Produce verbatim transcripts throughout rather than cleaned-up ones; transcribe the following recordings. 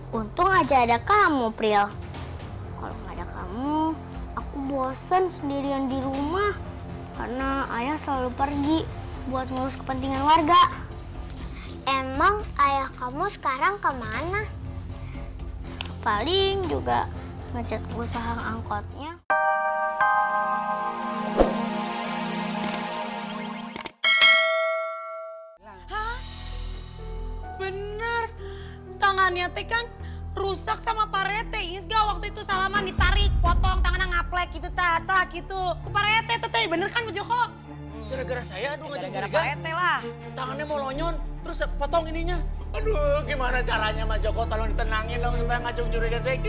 Untung aja ada kamu, Pril. Kalau nggak ada kamu, aku bosan sendirian di rumah. Karena ayah selalu pergi buat ngurus kepentingan warga. Emang ayah kamu sekarang kemana? Paling juga ngecek usaha angkotnya. Hah? Bener. Tangannya teh kan rusak sama Pak Rete. Ingat gak waktu itu salaman ditarik, potong, tangannya ngaplek gitu, tata gitu. Ke Pak Rete, teteh bener kan Bu Joko? Gara-gara saya aduh ngajak Gara-gara Pak Rete lah. Tangannya mau lonyon, terus potong ininya. Aduh, gimana caranya Mas Joko? Tolong ditenangin dong supaya ngacung jurigan saya.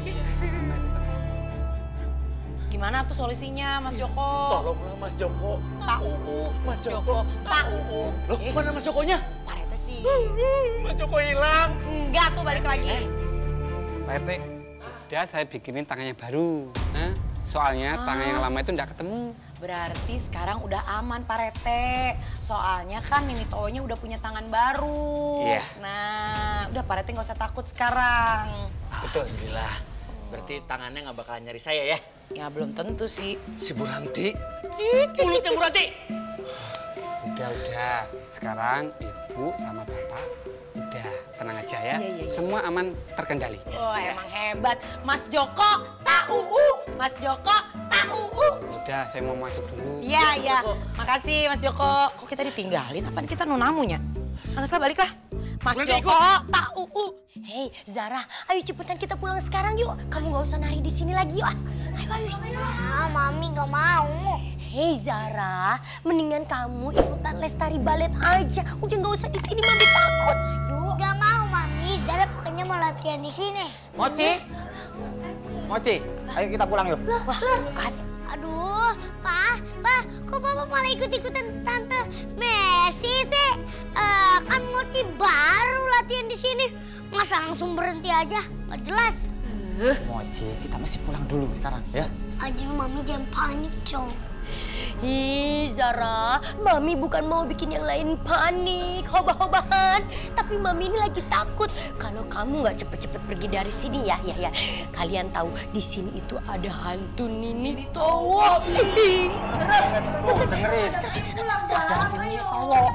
Gimana tuh solusinya Mas Joko? Tolonglah Mas Joko. Tahu, Mas Joko. tahu. Loh, Eh, mana Mas Jokonya? Pak Rete sih. Mas Joko hilang. Enggak tuh balik lagi. Pak R T, udah saya bikinin tangan yang baru. Nah, soalnya Ah. tangan yang lama itu nggak ketemu. Berarti sekarang udah aman Pak Rete. Soalnya kan Nini Towonya udah punya tangan baru. Iya. Nah, udah Pak Rete nggak usah takut sekarang. Betul, alhamdulillah. Berarti tangannya nggak bakalan nyari saya ya? Ya belum tentu sih. Si Bu Ranti. Mulutnya Bu Ranti. Udah, udah. Sekarang ibu sama bapak udah tenang aja ya. Iya, iya, iya. Semua aman terkendali. Oh emang hebat. Mas Joko, tahu. Mas Joko, tahu. Udah, saya mau masuk dulu. Iya, iya. Makasih Mas Joko. Kok kita ditinggalin? Apaan kita nunamunya? Anggaplah balik lah. Mas Boleh Joko, tahu. Hei Zara, ayo cepetan kita pulang sekarang yuk. Kamu nggak usah nari di sini lagi yuk. Ayo, ayo. Ah, Mami nggak mau. Hei Zara, mendingan kamu ikutan les tari balet aja. Udah nggak usah di sini, Mami takut. Yuk. Nggak mau, Mami. Zara pokoknya mau latihan di sini. Moci, Moci, ayo kita pulang yuk. Wah, kan. Aduh, Pak, Pak, kok Papa malah ikut-ikutan Tante Messi sih? Eh, kan Mochi baru latihan di sini. Masa langsung berhenti aja? Nggak jelas. Moci, kita mesti pulang dulu sekarang ya. Aja Mami jangan panik, Cong. Hi Zara, Mami bukan mau bikin yang lain panik, hobah-hobahan. Tapi Mami ini lagi takut kalau kamu nggak cepet-cepet pergi dari sini ya, ya, ya. Kalian tahu di sini itu ada hantu Nini Towo. Ih, Oh, dengerin. Ada hantu Nini Towo.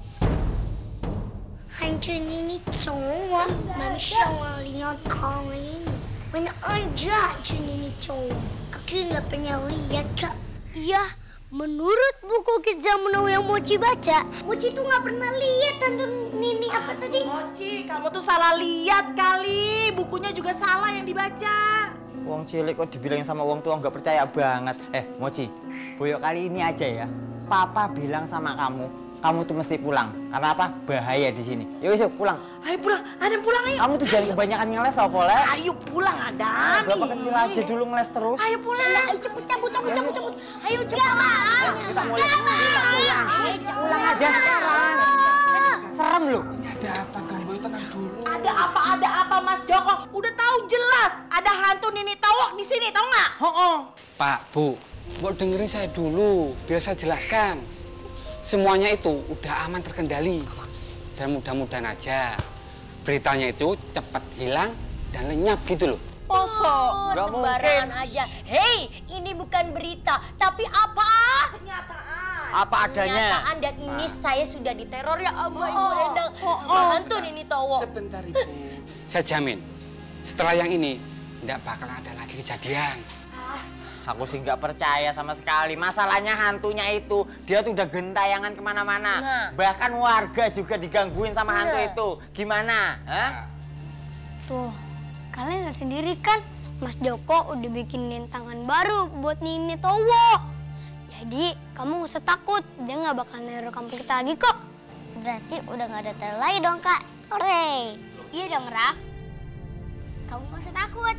Hantu Nini Towo, Mami selalu lihat kamu ini. Mana aja hantu Nini Towo? Aku nggak pernah lihat, Kak. Iya. Menurut buku Kids Zaman yang Mochi baca, Mochi tuh nggak pernah lihat hantu Nini apa tadi? Mochi, kamu tuh salah lihat kali. Bukunya juga salah yang dibaca. Wong cilik kok dibilangin sama wong tua nggak percaya banget. Eh, Moci, boyok kali ini aja ya. Papa bilang sama kamu, kamu tuh mesti pulang. Karena apa? Bahaya di sini. Yuk, yuk pulang. Ayo pulang, Adam pulang ayo. Kamu tuh jangan kebanyakan ngeles, apa le? Ayo pulang Adam. Berapa kecil aja dulu ngeles terus. Ayo pulang. Ayo cepet cabut, cabut, cabut, cabut. Ayo cepet. Kita mulai. Kita pulang. Pulang aja sekarang. Serem lu. Ada apa, Gamboy? Tenang dulu. Ada apa, ada apa Mas Joko? Udah tahu jelas ada hantu Nini Towo di sini, tahu nggak? Oh, Pak, Bu, mau dengerin saya dulu, biar saya jelaskan. Semuanya itu udah aman terkendali. Dan mudah-mudahan aja beritanya itu cepat hilang dan lenyap gitu loh. Masa? Oh, Nggak sembarangan mungkin. aja. Hei, ini bukan berita, tapi apa? Kenyataan. apa adanya. Kenyataan dan ini saya sudah diteror ya sama Ibu Endang. Sama hantu Nini Towo. Sebentar, Ibu. Saya jamin, setelah yang ini, nggak bakal ada lagi kejadian. Aku sih nggak percaya sama sekali. Masalahnya hantunya itu, dia tuh udah gentayangan kemana-mana. Nah. Bahkan warga juga digangguin sama hantu Nah. itu. Gimana? Hah? Tuh, kalian lihat sendiri kan, Mas Joko udah bikinin tangan baru buat Nini Towo. Jadi, kamu gak usah takut, dia gak bakal neror kampung kita lagi kok. Berarti udah gak ada teror lagi dong, Kak. Hore! Iya dong, Raf. Kamu gak usah takut.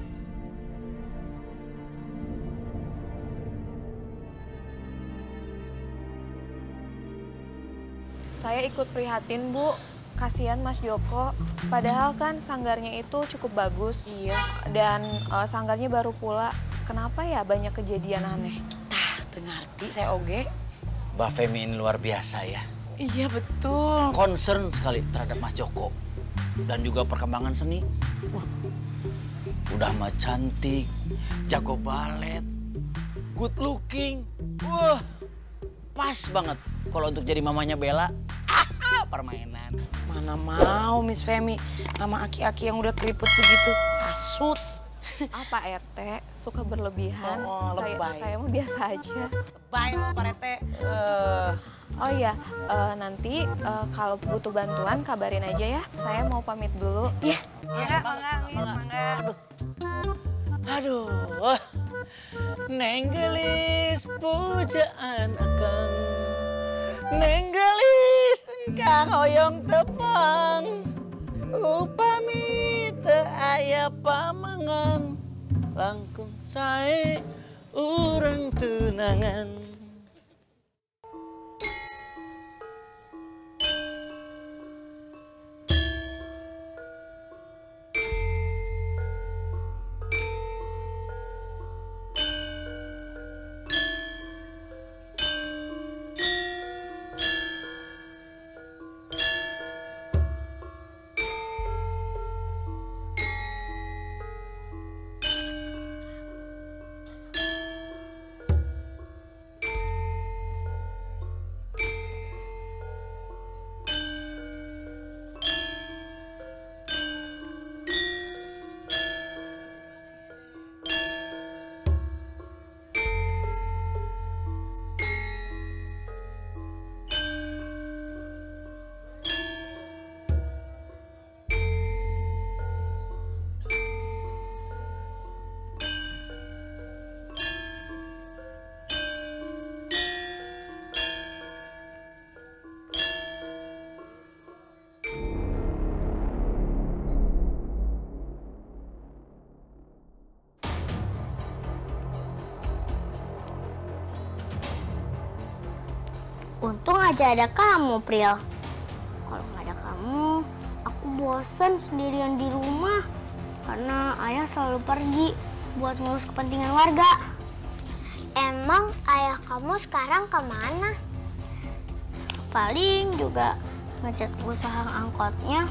Saya ikut prihatin, Bu. Kasihan Mas Joko. Padahal kan sanggarnya itu cukup bagus. Iya. Dan uh, sanggarnya baru pula. Kenapa ya banyak kejadian aneh? Tah, teu ngarti saya oge. Mbak Femi ini luar biasa ya. Iya betul. Concern sekali terhadap Mas Joko. Dan juga perkembangan seni. Wah, udah mah cantik, jago balet, good looking. Wah, pas banget kalau untuk jadi mamanya Bella. Ah, permainan. Mana mau Miss Femi sama aki-aki yang udah keriput begitu. Hasut. Apa R T? Suka berlebihan. Oh, saya lebay. saya mah biasa aja. Baik lo Pak Rete. Uh, Oh iya, eh, nanti eh, kalau butuh bantuan kabarin aja ya. Saya mau pamit dulu. Iya. Iya, mangga, mangga. Aduh, aduh. Neng gelis pujaan akang, neng gelis engkang hoyong tepang, upami teu aya pamangan, langkung sae urang tunangan. Untung aja ada kamu, Pril. Kalau nggak ada kamu, aku bosan sendirian di rumah. Karena ayah selalu pergi buat ngurus kepentingan warga. Emang ayah kamu sekarang kemana? Paling juga ngecat usaha angkotnya.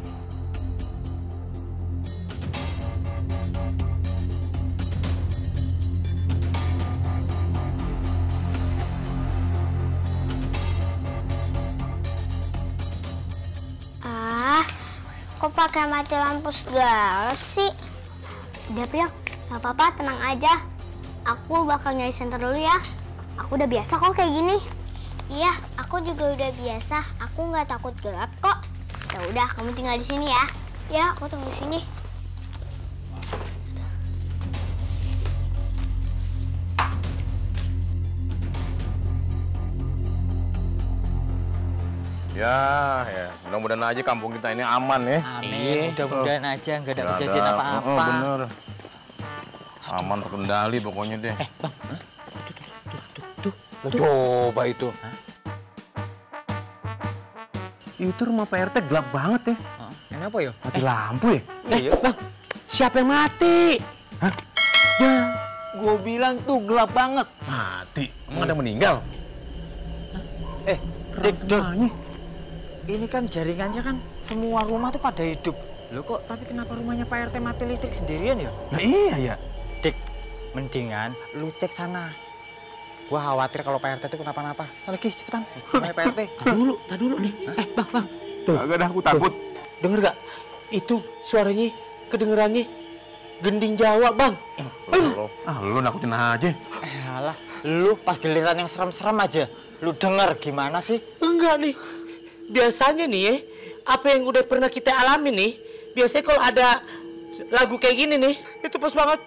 Kok pakai mati lampu segala sih? Udah, Pril, gak apa-apa, tenang aja. Aku bakal nyari senter dulu ya. Aku udah biasa kok kayak gini. Iya, aku juga udah biasa. Aku nggak takut gelap kok. Ya udah, kamu tinggal di sini ya. Ya, aku tunggu di sini. Ya, ya. Mudah-mudahan aja kampung kita ini aman ya. Amin. Mudah-mudahan aja nggak ada Nggak kejadian ada. apa-apa. Oh, bener. Aman terkendali pokoknya deh. Eh, Bang. Tuh, tuh, tuh, tuh. Coba itu. Hah? Itu rumah P R T gelap banget ya. Hah? Kenapa ya? Mati eh. lampu ya? Eh, Bang, siapa yang mati? Hah? Ya, gue bilang tuh gelap banget. Mati? Emang ada meninggal? Eh, Dik, Dik. Ini kan jaringannya kan semua rumah tuh pada hidup. Loh kok, tapi kenapa rumahnya Pak R T mati listrik sendirian ya? Nah iya ya. Dik, mendingan lu cek sana. Gua khawatir kalau Pak R T itu kenapa-napa. Lagi cepetan, rumahnya Pak R T. Tadi dulu, tadi dulu nih. Eh, Bang, Bang. Tuh. Agak dah, aku takut. Denger gak? Itu suaranya, kedengerannya gending Jawa, Bang. Aduh. Ah, lu nakutin aja. Eh, alah, lu pas giliran yang serem-serem aja. Lu denger gimana sih? Enggak nih. Biasanya nih ya, apa yang udah pernah kita alami nih, biasanya kalau ada lagu kayak gini nih, itu pas banget.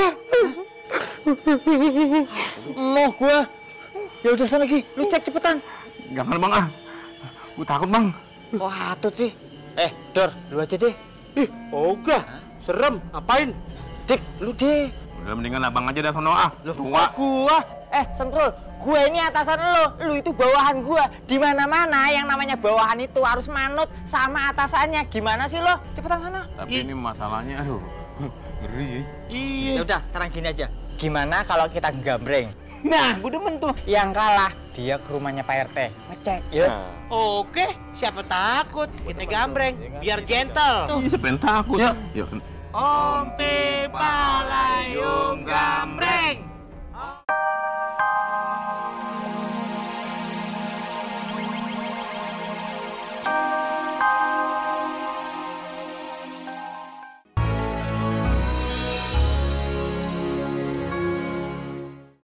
Mau gua. Ya udah sana lagi, lu cek cepetan. Jangan Bang ah. Gua takut Bang. Kok hatut sih? Eh, Dor, lu aja deh. Ih, ogah. Serem, ngapain? Dik, lu deh. Udah mendingan abang aja dah sono ah. Tua. Gua. Eh, Semprul, gue ini atasan lo, lu itu bawahan gua. Di mana-mana yang namanya bawahan itu harus manut sama atasannya. Gimana sih lo? Cepetan sana. Tapi ini masalahnya aduh. Ngeri. Ya udah, sekarang gini aja. Gimana kalau kita gambreng? Nah, gue demen tuh. Yang kalah, dia ke rumahnya Pak R T. Ngecek, yuk. Oke, siapa takut? Kita gambreng, biar gentle. Tuh. Ih, siapa yang takut? Yuk. Yuk. Om Pipa Layung Gambreng.